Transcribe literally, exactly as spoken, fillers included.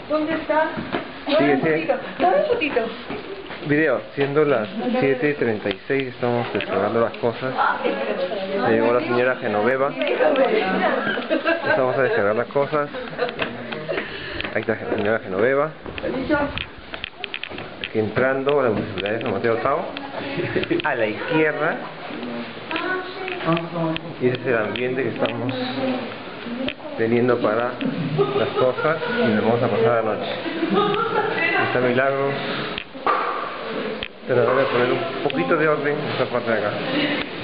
¿Dónde está? Sigue, Dame un sigue. fotito. Dame un fotito. Video, siendo las siete y treinta y seis, estamos descargando las cosas. Ya llegó la señora Genoveva. Empezamos a descargar las cosas. Ahí está la señora Genoveva. Aquí entrando a la Municipalidad de San Mateo Tao. A la izquierda. Y ese es el ambiente que estamos teniendo para las cosas y nos vamos a pasar la noche. Está Milagros. Pero voy a poner un poquito de orden en esta parte de acá.